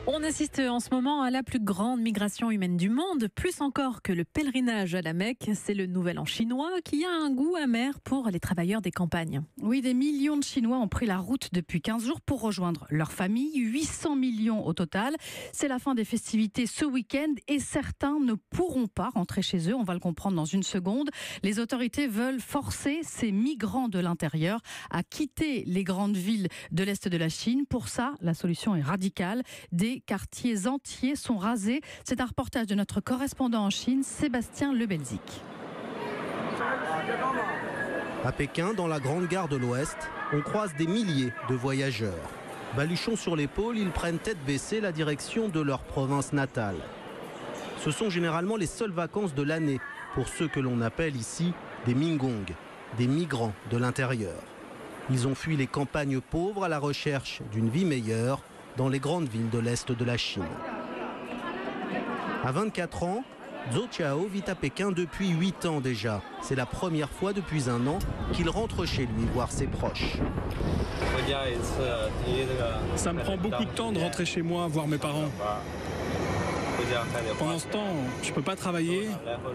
On assiste en ce moment à la plus grande migration humaine du monde, plus encore que le pèlerinage à la Mecque. C'est le Nouvel An chinois qui a un goût amer pour les travailleurs des campagnes. Oui, des millions de Chinois ont pris la route depuis 15 jours pour rejoindre leur famille. 800 millions au total. C'est la fin des festivités ce week-end et certains ne pourront pas rentrer chez eux. On va le comprendre dans une seconde. Les autorités veulent forcer ces migrants de l'intérieur à quitter les grandes villes de l'Est de la Chine. Pour ça, la solution est radicale. Des quartiers entiers sont rasés. C'est un reportage de notre correspondant en Chine, Sébastien Lebelzik. À Pékin, dans la grande gare de l'Ouest, on croise des milliers de voyageurs. Baluchons sur l'épaule, ils prennent tête baissée la direction de leur province natale. Ce sont généralement les seules vacances de l'année pour ceux que l'on appelle ici des Minggong, des migrants de l'intérieur. Ils ont fui les campagnes pauvres à la recherche d'une vie meilleure dans les grandes villes de l'Est de la Chine. À 24 ans, Zhou Qiao vit à Pékin depuis 8 ans déjà. C'est la première fois depuis un an qu'il rentre chez lui voir ses proches. Ça me prend beaucoup de temps de rentrer chez moi voir mes parents. Pendant ce temps, je peux pas travailler.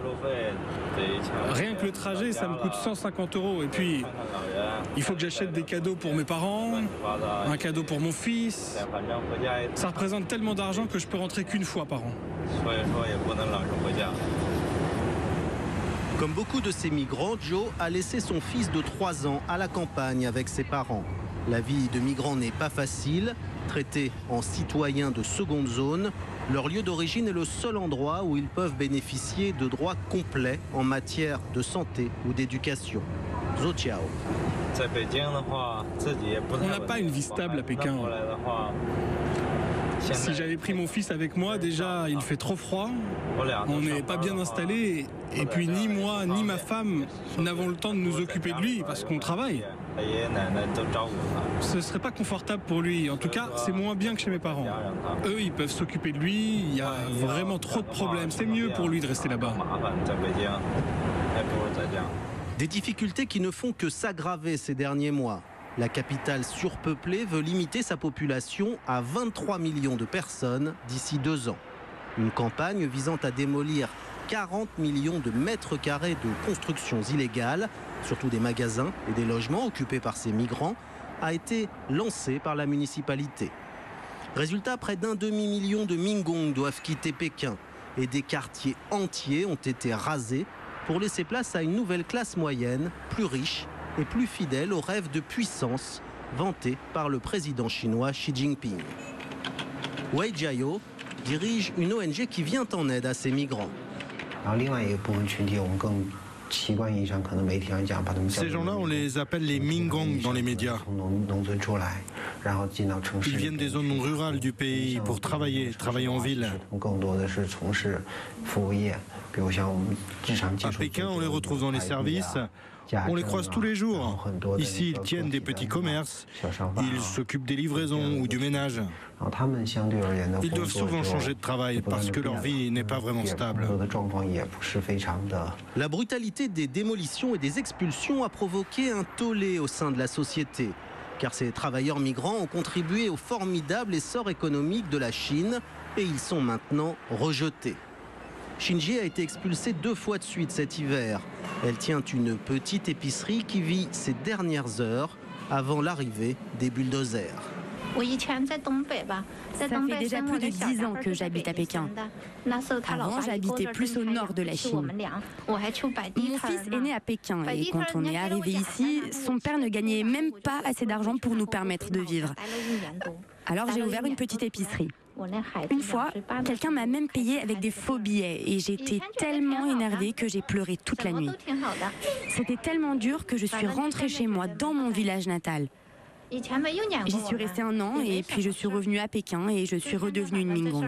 Rien que le trajet, ça me coûte 150 €. Et puis, il faut que j'achète des cadeaux pour mes parents, un cadeau pour mon fils. Ça représente tellement d'argent que je peux rentrer qu'une fois par an. Comme beaucoup de ces migrants, Joe a laissé son fils de 3 ans à la campagne avec ses parents. La vie de migrants n'est pas facile. Traités en citoyens de seconde zone, leur lieu d'origine est le seul endroit où ils peuvent bénéficier de droits complets en matière de santé ou d'éducation. Zhou Qiao. On n'a pas une vie stable à Pékin. Si j'avais pris mon fils avec moi, déjà il fait trop froid, on n'est pas bien installé, et puis ni moi ni ma femme n'avons le temps de nous occuper de lui parce qu'on travaille. Ce serait pas confortable pour lui, en tout cas c'est moins bien que chez mes parents. Eux ils peuvent s'occuper de lui, il y a vraiment trop de problèmes, c'est mieux pour lui de rester là-bas. Des difficultés qui ne font que s'aggraver ces derniers mois. La capitale surpeuplée veut limiter sa population à 23 millions de personnes d'ici 2 ans. Une campagne visant à démolir 40 millions de mètres carrés de constructions illégales, surtout des magasins et des logements occupés par ces migrants, a été lancée par la municipalité. Résultat, près d'1 demi-million de Minggong doivent quitter Pékin et des quartiers entiers ont été rasés pour laisser place à une nouvelle classe moyenne, plus riche et plus fidèle aux rêves de puissance vantés par le président chinois Xi Jinping. Wei Jiao dirige une ONG qui vient en aide à ces migrants. Ces gens-là, on les appelle les Minggong dans les médias. Ils viennent des zones rurales du pays pour travailler en ville. À Pékin, on les retrouve dans les services. On les croise tous les jours. Ici, ils tiennent des petits commerces. Ils s'occupent des livraisons ou du ménage. Ils doivent souvent changer de travail parce que leur vie n'est pas vraiment stable. La brutalité des démolitions et des expulsions a provoqué un tollé au sein de la société. Car ces travailleurs migrants ont contribué au formidable essor économique de la Chine et ils sont maintenant rejetés. Shinji a été expulsée 2 fois de suite cet hiver. Elle tient une petite épicerie qui vit ses dernières heures avant l'arrivée des bulldozers. Ça fait déjà plus de 10 ans que j'habite à Pékin. Avant, j'habitais plus au nord de la Chine. Mon fils est né à Pékin et quand on est arrivé ici, son père ne gagnait même pas assez d'argent pour nous permettre de vivre. Alors j'ai ouvert une petite épicerie. Une fois, quelqu'un m'a même payé avec des faux billets et j'étais tellement énervée que j'ai pleuré toute la nuit. C'était tellement dur que je suis rentrée chez moi dans mon village natal. J'y suis restée 1 an et puis je suis revenue à Pékin et je suis redevenue une Minggong.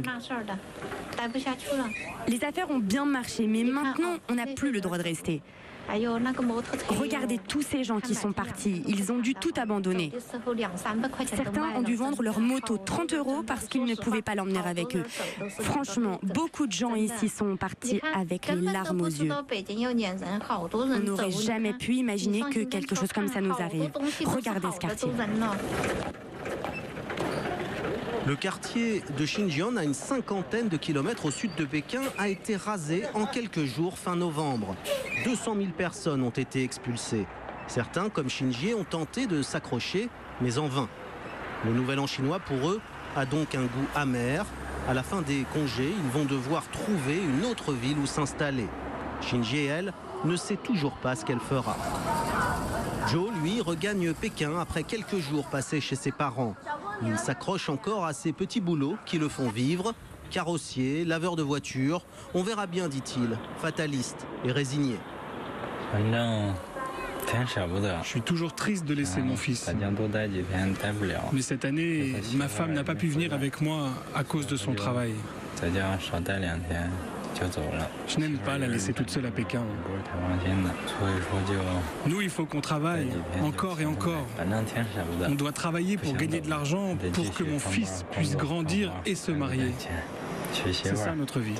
Les affaires ont bien marché, mais maintenant, on n'a plus le droit de rester. Regardez tous ces gens qui sont partis, ils ont dû tout abandonner. Certains ont dû vendre leur moto 30 € parce qu'ils ne pouvaient pas l'emmener avec eux. Franchement, beaucoup de gens ici sont partis avec les larmes aux yeux. On n'aurait jamais pu imaginer que quelque chose comme ça nous arrive. Regardez ce quartier. Le quartier de Xinjiang, à une cinquantaine de kilomètres au sud de Pékin, a été rasé en quelques jours fin novembre. 200 000 personnes ont été expulsées. Certains, comme Xinjie, ont tenté de s'accrocher, mais en vain. Le nouvel an chinois, pour eux, a donc un goût amer. À la fin des congés, ils vont devoir trouver une autre ville où s'installer. Xinjie, elle, ne sait toujours pas ce qu'elle fera. Joe, lui, regagne Pékin après quelques jours passés chez ses parents. Il s'accroche encore à ses petits boulots qui le font vivre. Carrossier, laveur de voitures. On verra bien, dit-il, fataliste et résigné. Je suis toujours triste de laisser mon fils. Mais cette année, ma femme n'a pas pu venir avec moi à cause de son travail. Je n'aime pas la laisser toute seule à Pékin. Nous, il faut qu'on travaille encore et encore. On doit travailler pour gagner de l'argent, pour que mon fils puisse grandir et se marier. C'est ça notre vie.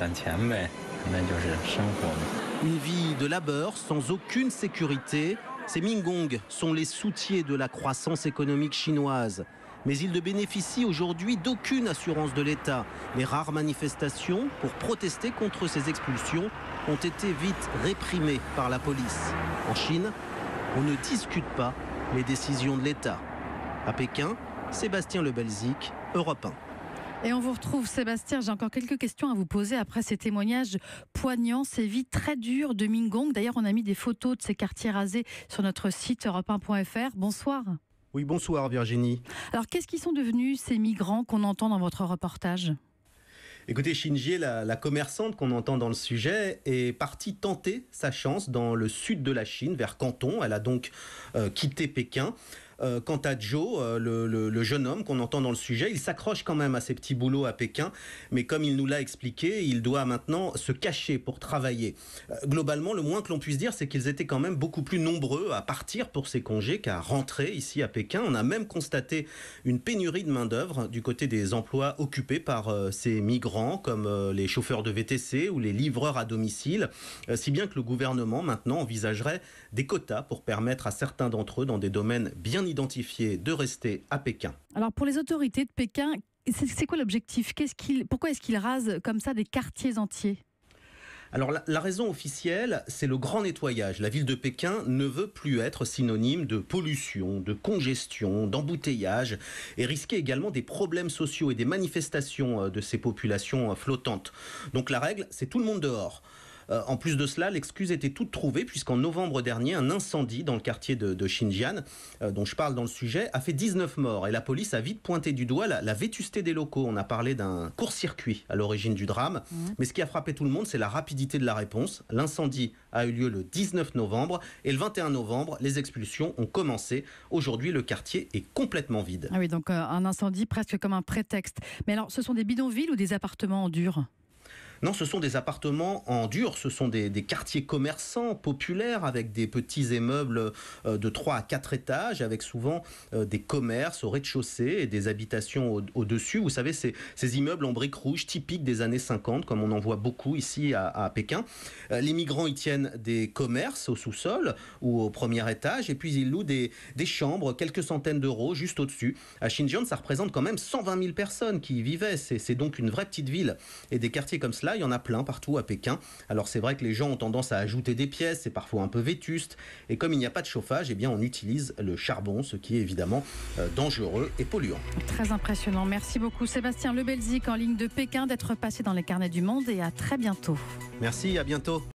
Une vie de labeur sans aucune sécurité. Ces Minggong sont les soutiers de la croissance économique chinoise. Mais ils ne bénéficient aujourd'hui d'aucune assurance de l'État. Les rares manifestations pour protester contre ces expulsions ont été vite réprimées par la police. En Chine, on ne discute pas les décisions de l'État. À Pékin, Sébastien Lebelzik, Europe 1. Et on vous retrouve, Sébastien. J'ai encore quelques questions à vous poser après ces témoignages poignants, ces vies très dures de Minggong. D'ailleurs, on a mis des photos de ces quartiers rasés sur notre site europe1.fr. Bonsoir. Oui, bonsoir Virginie. Alors, qu'est-ce qu'ils sont devenus ces migrants qu'on entend dans votre reportage ? Écoutez, Xinjie, la commerçante qu'on entend dans le sujet, est partie tenter sa chance dans le sud de la Chine, vers Canton. Elle a donc quitté Pékin. Quant à Joe, le jeune homme qu'on entend dans le sujet, il s'accroche quand même à ses petits boulots à Pékin, mais comme il nous l'a expliqué, il doit maintenant se cacher pour travailler. Globalement, le moins que l'on puisse dire, c'est qu'ils étaient quand même beaucoup plus nombreux à partir pour ces congés qu'à rentrer ici à Pékin. On a même constaté une pénurie de main-d'œuvre du côté des emplois occupés par ces migrants, comme les chauffeurs de VTC ou les livreurs à domicile, si bien que le gouvernement maintenant envisagerait des quotas pour permettre à certains d'entre eux, dans des domaines bien identifiés, de rester à Pékin. Alors pour les autorités de Pékin, c'est quoi l'objectif ? Pourquoi est-ce qu'ils rasent comme ça des quartiers entiers ? Alors la raison officielle, c'est le grand nettoyage. La ville de Pékin ne veut plus être synonyme de pollution, de congestion, d'embouteillage et risquer également des problèmes sociaux et des manifestations de ces populations flottantes. Donc la règle, c'est tout le monde dehors. En plus de cela, l'excuse était toute trouvée puisqu'en novembre dernier, un incendie dans le quartier de Xinjiang, dont je parle dans le sujet, a fait 19 morts. Et la police a vite pointé du doigt la vétusté des locaux. On a parlé d'un court-circuit à l'origine du drame. Mais ce qui a frappé tout le monde, c'est la rapidité de la réponse. L'incendie a eu lieu le 19 novembre et le 21 novembre, les expulsions ont commencé. Aujourd'hui, le quartier est complètement vide. Ah oui, donc un incendie presque comme un prétexte. Mais alors, ce sont des bidonvilles ou des appartements en dur ? Non, ce sont des appartements en dur, ce sont des quartiers commerçants populaires avec des petits immeubles de 3 à 4 étages, avec souvent des commerces au rez-de-chaussée et des habitations au-dessus. Vous savez, ces immeubles en briques rouges typiques des années 50, comme on en voit beaucoup ici à Pékin. Les migrants y tiennent des commerces au sous-sol ou au premier étage, et puis ils louent des chambres, quelques centaines d'euros juste au-dessus. À Xinjiang, ça représente quand même 120 000 personnes qui y vivaient. C'est donc une vraie petite ville. Et des quartiers comme cela, il y en a plein partout à Pékin. Alors c'est vrai que les gens ont tendance à ajouter des pièces, c'est parfois un peu vétuste. Et comme il n'y a pas de chauffage, eh bien on utilise le charbon, ce qui est évidemment dangereux et polluant. Très impressionnant. Merci beaucoup Sébastien Lebelzik en ligne de Pékin d'être passé dans les carnets du monde et à très bientôt. Merci, à bientôt.